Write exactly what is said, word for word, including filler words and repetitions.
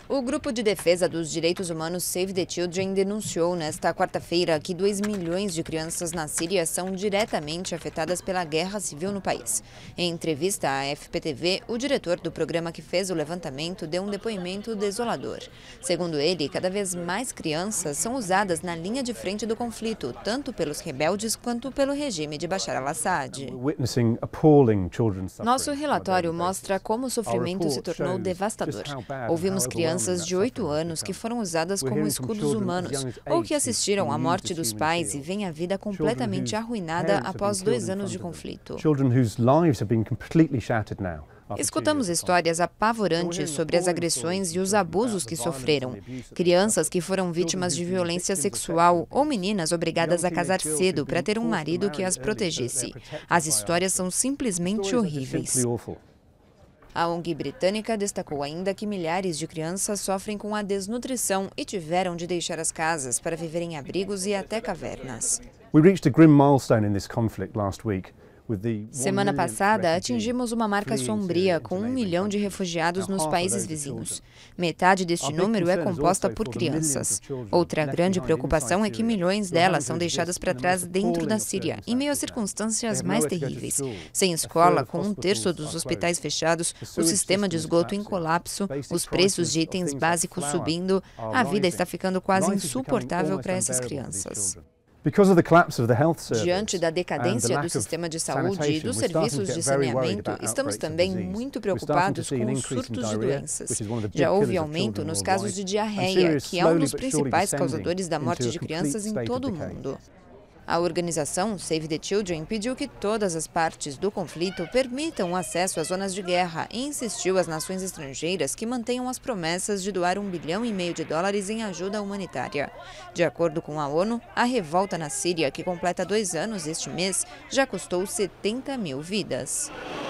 O Grupo de Defesa dos Direitos Humanos Save the Children denunciou nesta quarta-feira que dois milhões de crianças na Síria são diretamente afetadas pela guerra civil no país. Em entrevista à F P T V, o diretor do programa que fez o levantamento deu um depoimento desolador. Segundo ele, cada vez mais crianças são usadas na linha de frente do conflito, tanto pelos rebeldes quanto pelo regime de Bashar al-Assad. Nosso relatório mostra como o sofrimento se tornou devastador. Ouvimos crianças de oito anos que foram usadas como escudos humanos ou que assistiram à morte dos pais e veem a vida completamente arruinada após dois anos de conflito. Escutamos histórias apavorantes sobre as agressões e os abusos que sofreram. Crianças que foram vítimas de violência sexual ou meninas obrigadas a casar cedo para ter um marido que as protegesse. As histórias são simplesmente horríveis. A O N G britânica destacou ainda que milhares de crianças sofrem com a desnutrição e tiveram de deixar as casas para viver em abrigos e até cavernas. We reached a grim milestone in this conflict last week. Semana passada, atingimos uma marca sombria com um milhão de refugiados nos países vizinhos. Metade deste número é composta por crianças. Outra grande preocupação é que milhões delas são deixadas para trás dentro da Síria, em meio a circunstâncias mais terríveis. Sem escola, com um terço dos hospitais fechados, o sistema de esgoto em colapso, os preços de itens básicos subindo, a vida está ficando quase insuportável para essas crianças. Diante da decadência do sistema de saúde e dos serviços de saneamento, estamos também muito preocupados com os surtos de doenças. Já houve aumento nos casos de diarreia, que é um dos principais causadores da morte de crianças em todo o mundo. A organização Save the Children pediu que todas as partes do conflito permitam o acesso às zonas de guerra e insistiu às nações estrangeiras que mantenham as promessas de doar um bilhão e meio de dólares em ajuda humanitária. De acordo com a ONU, a revolta na Síria, que completa dois anos este mês, já custou setenta mil vidas.